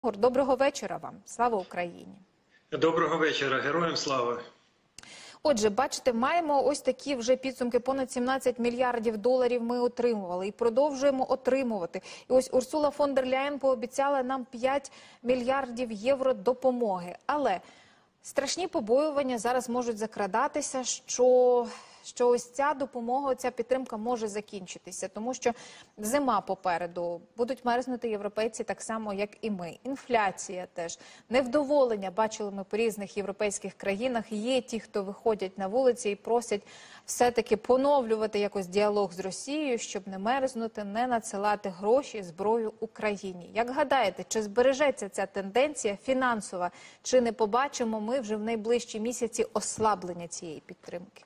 Ігор, доброго вечора вам. Слава Україні. Доброго вечора. Героям слава. Отже, бачите, маємо ось такі вже підсумки. Понад 17 мільярдів доларів ми отримували і продовжуємо отримувати. І ось Урсула фон дер Ляєн пообіцяла нам 5 мільярдів євро допомоги. Але страшні побоювання зараз можуть закрадатися, що ось ця допомога, ця підтримка може закінчитися, тому що зима попереду, будуть мерзнути європейці так само, як і ми. Інфляція теж, невдоволення, бачили ми по різних європейських країнах. Є ті, хто виходять на вулиці і просять все-таки поновлювати якось діалог з Росією, щоб не мерзнути, не надсилати гроші, зброю Україні. Як гадаєте, чи збережеться ця тенденція фінансова, чи не побачимо ми вже в найближчі місяці ослаблення цієї підтримки?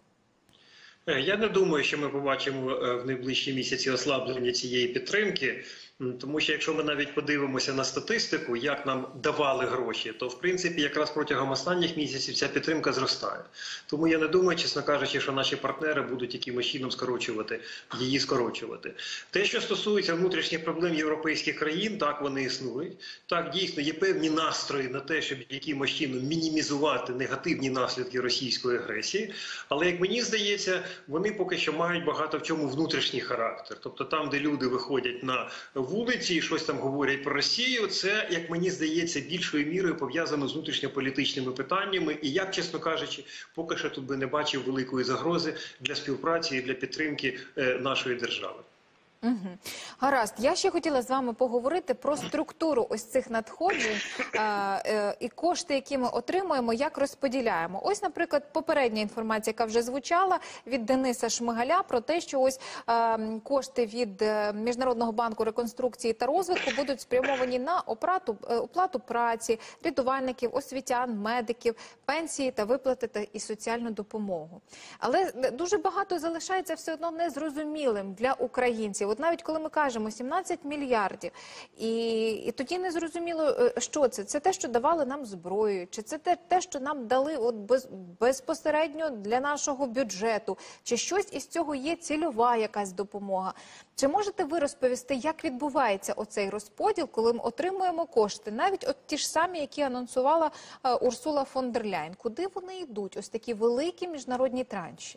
Я не думаю, що ми побачимо в найближчі місяці ослаблення цієї підтримки, тому що якщо ми навіть подивимося на статистику, як нам давали гроші, то в принципі якраз протягом останніх місяців ця підтримка зростає. Тому я не думаю, чесно кажучи, що наші партнери будуть якимось чином її скорочувати. Те, що стосується внутрішніх проблем європейських країн, так, вони існують. Так, дійсно, є певні настрої на те, щоб якимось чином мінімізувати негативні наслідки російської агресії, але, як мені здається, вони поки що мають багато в чому внутрішній характер. Тобто там, де люди виходять на вулиці і щось там говорять про Росію, це, як мені здається, більшою мірою пов'язано з внутрішньополітичними питаннями. І я, чесно кажучи, поки що тут би не бачив великої загрози для співпраці і для підтримки нашої держави. Гаразд. Я ще хотіла з вами поговорити про структуру ось цих надходжень і кошти, які ми отримуємо, як розподіляємо. Ось, наприклад, попередня інформація, яка вже звучала від Дениса Шмигаля про те, що ось кошти від Міжнародного банку реконструкції та розвитку будуть спрямовані на оплату праці, рятувальників, освітян, медиків, пенсії та виплати і соціальну допомогу. Але дуже багато залишається все одно незрозумілим для українців. От навіть коли ми кажемо 17 мільярдів, і тоді не зрозуміло, що це. Це те, що давали нам зброю, чи це те, що нам дали от безпосередньо для нашого бюджету, чи щось із цього є цільова якась допомога. Чи можете ви розповісти, як відбувається оцей розподіл, коли ми отримуємо кошти, навіть от ті ж самі, які анонсувала Урсула фон дер Ляєн? Куди вони йдуть, ось такі великі міжнародні транші?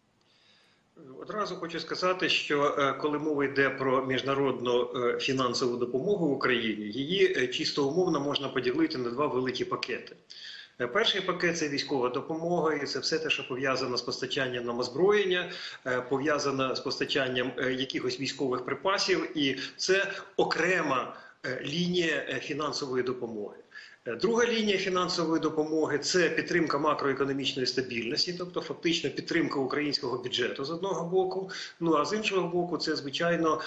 Одразу хочу сказати, що коли мова йде про міжнародну фінансову допомогу в Україні, її чисто умовно можна поділити на два великі пакети. Перший пакет – це військова допомога, і це все те, що пов'язано з постачанням нам озброєння, пов'язано з постачанням якихось військових припасів, і це окрема лінія фінансової допомоги. Друга лінія фінансової допомоги – це підтримка макроекономічної стабільності, тобто фактично підтримка українського бюджету з одного боку, ну а з іншого боку – це, звичайно,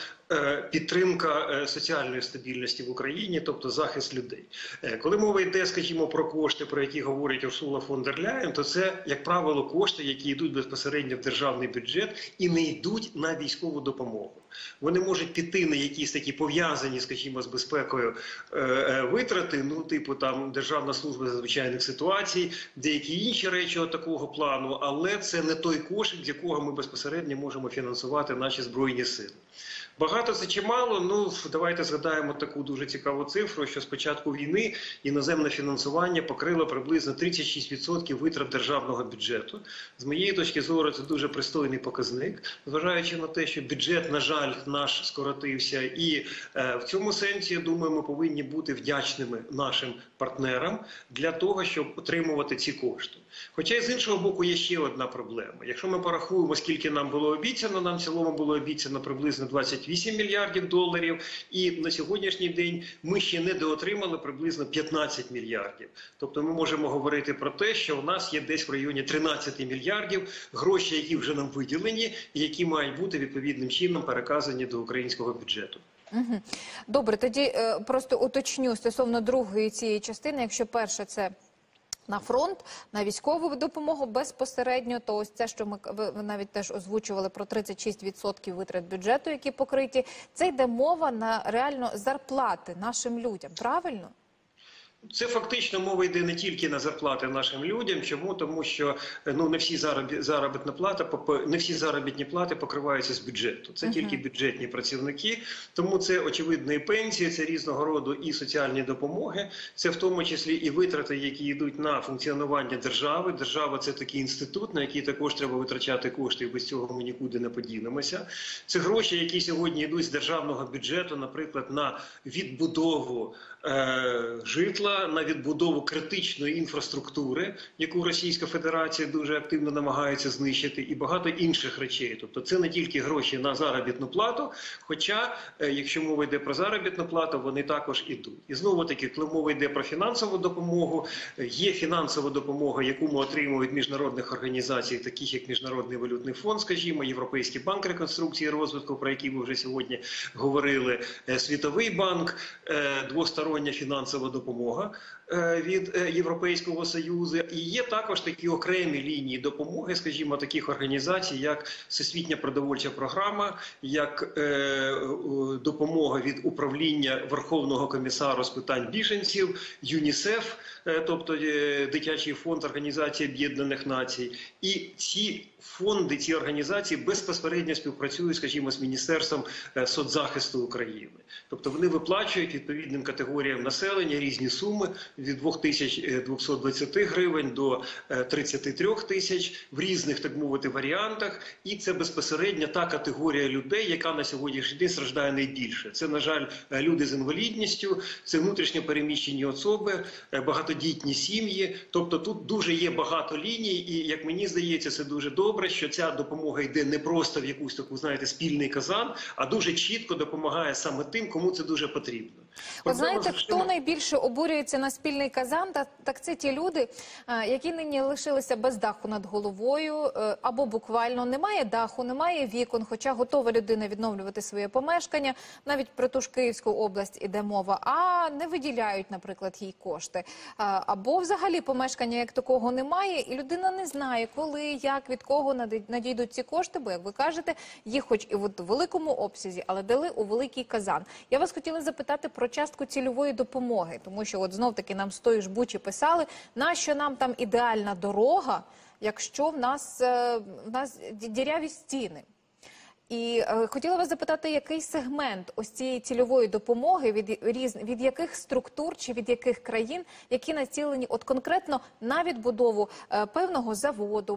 підтримка соціальної стабільності в Україні, тобто захист людей. Коли мова йде, скажімо, про кошти, про які говорить Урсула фон дер Ляєн, то це, як правило, кошти, які йдуть безпосередньо в державний бюджет і не йдуть на військову допомогу. Вони можуть піти на якісь такі пов'язані, скажімо, з безпекою витрати, ну, типу там Державна служба з надзвичайних ситуацій, деякі інші речі такого плану, але це не той кошик, з якого ми безпосередньо можемо фінансувати наші Збройні сили. Багато це чи мало? Ну, давайте згадаємо таку дуже цікаву цифру, що з початку війни іноземне фінансування покрило приблизно 36% витрат державного бюджету. З моєї точки зору, це дуже пристойний показник, зважаючи на те, що бюджет, на жаль, наш скоротився. І в цьому сенсі, я думаю, ми повинні бути вдячними нашим партнерам для того, щоб отримувати ці кошти. Хоча, з іншого боку, є ще одна проблема. Якщо ми порахуємо, скільки нам було обіцяно, нам в цілому було обіцяно приблизно 28 мільярдів доларів, і на сьогоднішній день ми ще не доотримали приблизно 15 мільярдів. Тобто ми можемо говорити про те, що у нас є десь в районі 13 мільярдів гроші, які вже нам виділені, і які мають бути відповідним чином переказані до українського бюджету. Добре, тоді просто уточню стосовно другої цієї частини, якщо перше це на фронт, на військову допомогу безпосередньо, то ось це, що ви навіть теж озвучували про 36% витрат бюджету, які покриті, це йде мова на реально зарплати нашим людям, правильно? Це фактично мова йде не тільки на зарплати нашим людям. Чому? Тому що не всі заробітні плати покриваються з бюджету. Це тільки бюджетні працівники. Тому це очевидно і пенсії, це різного роду і соціальні допомоги. Це в тому числі і витрати, які йдуть на функціонування держави. Держава – це такий інститут, на який також треба витрачати кошти, і без цього ми нікуди не подінемося. Це гроші, які сьогодні йдуть з державного бюджету, наприклад, на відбудову житла, на відбудову критичної інфраструктури, яку Російська Федерація дуже активно намагається знищити, і багато інших речей. Тобто це не тільки гроші на заробітну плату, хоча, якщо мова йде про заробітну плату, вони також ідуть. І знову-таки, коли мова йде про фінансову допомогу, є фінансова допомога, яку ми отримуємо від міжнародних організацій, таких як Міжнародний валютний фонд, скажімо, Європейський банк реконструкції і розвитку, про який ви вже сьогодні говорили, Світовий банк, двостороння фінансова допомога від Європейського Союзу. І є також такі окремі лінії допомоги, скажімо, таких організацій, як Всесвітня продовольча програма, як допомога від управління Верховного комісару з питань біженців, ЮНІСЕФ, тобто Дитячий фонд Організації Об'єднаних Націй. І ці фонди, ці організації безпосередньо співпрацюють, скажімо, з Міністерством соцзахисту України. Тобто вони виплачують відповідним категоріям населення різні суми від 2220 гривень до 33 тисяч в різних, так мовити, варіантах. І це безпосередньо та категорія людей, яка на сьогоднішній день страждає найбільше. Це, на жаль, люди з інвалідністю, це внутрішньо переміщені особи, багатодітні сім'ї. Тобто тут дуже є багато ліній і, як мені здається, це дуже добре, що ця допомога йде не просто в якусь таку, знаєте, спільний казан, а дуже чітко допомагає саме тим, кому це дуже потрібно. От знаєте, хто найбільше обурюється на спільний казан, так це ті люди, які нині лишилися без даху над головою, або буквально немає даху, немає вікон, хоча готова людина відновлювати своє помешкання, навіть про ту ж Київську область іде мова, а не виділяють, наприклад, їй кошти. Або взагалі помешкання як такого немає, і людина не знає, коли, як, від кого надійдуть ці кошти, бо, як ви кажете, їх хоч і в великому обсязі, але дали у великий казан. Я вас хотіла запитати про частку цільової допомоги, тому що от знов-таки нам з тої ж Бучі писали, нащо нам там ідеальна дорога, якщо в нас діряві стіни. І хотіла вас запитати, який сегмент ось цієї цільової допомоги, від яких структур чи від яких країн, які націлені от конкретно на відбудову певного заводу,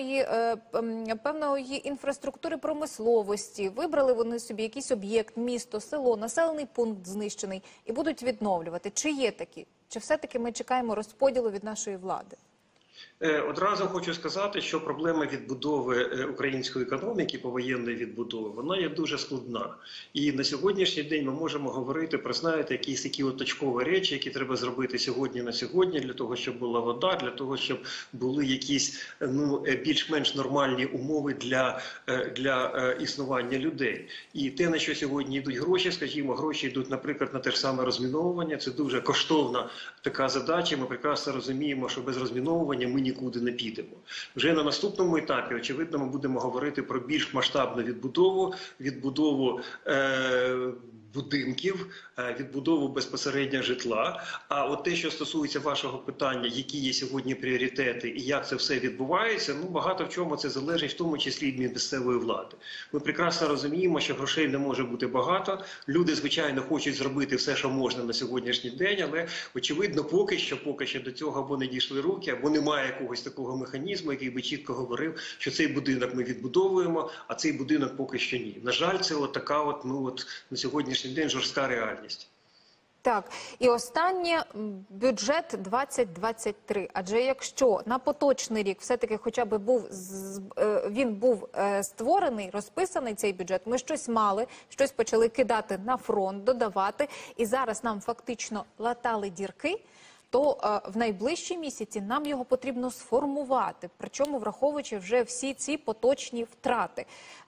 певної інфраструктури промисловості, вибрали вони собі якийсь об'єкт, місто, село, населений пункт знищений і будуть відновлювати. Чи є такі? Чи все-таки ми чекаємо розподілу від нашої влади? Одразу хочу сказати, що проблема відбудови української економіки, повоєнної відбудови, вона є дуже складна. І на сьогоднішній день ми можемо говорити про, знаєте, якісь такі точкові речі, які треба зробити сьогодні на сьогодні, для того, щоб була вода, для того, щоб були якісь більш-менш нормальні умови для існування людей. І те, на що сьогодні йдуть гроші, скажімо, гроші йдуть, наприклад, на те ж саме розміновування. Це дуже коштовна така задача. Ми прекрасно розуміємо, що без розміновування ми нікуди не підемо. Вже на наступному етапі, очевидно, ми будемо говорити про більш масштабну відбудову будинків, відбудову безпосередньо житла. А от те, що стосується вашого питання, які є сьогодні пріоритети і як це все відбувається, багато в чому це залежить, в тому числі від місцевої влади. Ми прекрасно розуміємо, що грошей не може бути багато. Люди, звичайно, хочуть зробити все, що можна на сьогоднішній день, але, очевидно, поки що до цього або не дійшли руки, або немає якогось такого механізму, який би чітко говорив, що цей будинок ми відбудовуємо, а цей будинок поки що ні. На жаль, це така на сьогоднішній день жорстка реальність. Так, і останнє – бюджет 2023. Адже якщо на поточний рік все-таки хоча б він був створений, розписаний цей бюджет, ми щось мали, щось почали кидати на фронт, додавати, і зараз нам фактично латали дірки, то в найближчі місяці нам його потрібно сформувати, причому враховуючи вже всі ці поточні втрати.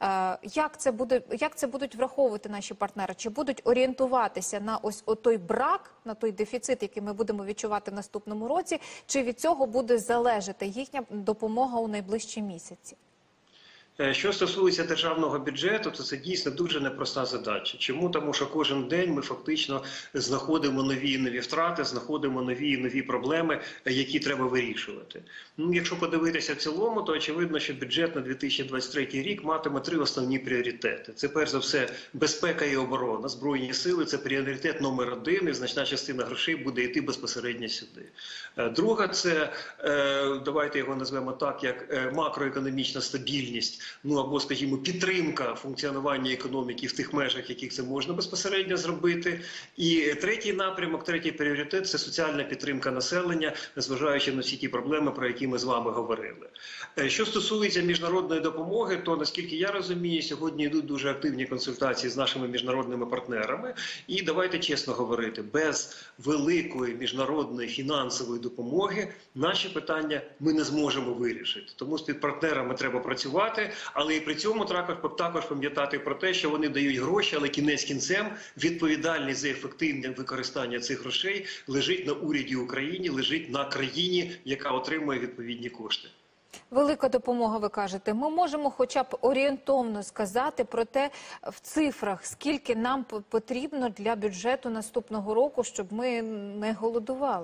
Як це будуть враховувати наші партнери? Чи будуть орієнтуватися на ось той брак, на той дефіцит, який ми будемо відчувати в наступному році, чи від цього буде залежати їхня допомога у найближчі місяці? Що стосується державного бюджету, то це дійсно дуже непроста задача. Чому? Тому що кожен день ми фактично знаходимо нові і нові втрати, знаходимо нові і нові проблеми, які треба вирішувати. Ну, якщо подивитися в цілому, то очевидно, що бюджет на 2023 рік матиме три основні пріоритети. Це перш за все безпека і оборона, збройні сили – це пріоритет номер один, і значна частина грошей буде йти безпосередньо сюди. Друга – це, давайте його назвемо так, як макроекономічна стабільність, ну або, скажімо, підтримка функціонування економіки в тих межах, яких це можна безпосередньо зробити. І третій напрямок, третій пріоритет – це соціальна підтримка населення, незважаючи на всі ті проблеми, про які ми з вами говорили. Що стосується міжнародної допомоги, то, наскільки я розумію, сьогодні йдуть дуже активні консультації з нашими міжнародними партнерами. І давайте чесно говорити, без великої міжнародної фінансової допомоги наші питання ми не зможемо вирішити. Тому з партнерами треба працювати, але і при цьому також пам'ятати про те, що вони дають гроші, але кінець кінцем відповідальність за ефективне використання цих грошей лежить на уряді України, лежить на країні, яка отримує відповідні кошти. Велика допомога, ви кажете. Ми можемо хоча б орієнтовно сказати про те в цифрах, скільки нам потрібно для бюджету наступного року, щоб ми не голодували?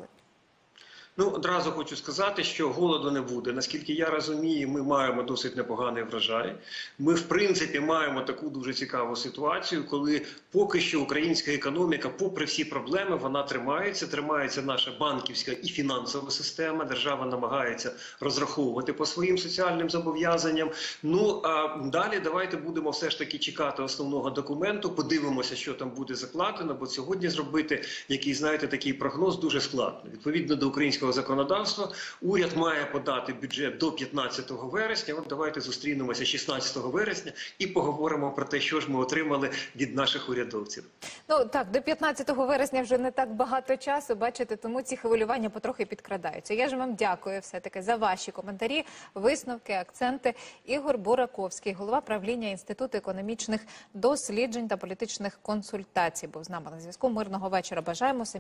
Ну, одразу хочу сказати, що голоду не буде. Наскільки я розумію, ми маємо досить непоганий врожай. Ми, в принципі, маємо таку дуже цікаву ситуацію, коли поки що українська економіка, попри всі проблеми, вона тримається. Тримається наша банківська і фінансова система. Держава намагається розраховувати по своїм соціальним зобов'язанням. Ну, а далі давайте будемо все ж таки чекати основного документу, подивимося, що там буде закладено, бо сьогодні зробити якийсь, знаєте, такий прогноз дуже складно. Відповідно до українського законодавства, уряд має подати бюджет до 15 вересня. От давайте зустрінемося 16 вересня і поговоримо про те, що ж ми отримали від наших урядовців. Ну так, до 15 вересня вже не так багато часу, бачите, тому ці хвилювання потрохи підкрадаються. Я ж вам дякую все-таки за ваші коментарі, висновки, акценти. Ігор Бураковський, голова правління Інституту економічних досліджень та політичних консультацій, був з нами на зв'язку. Мирного вечора бажаємо.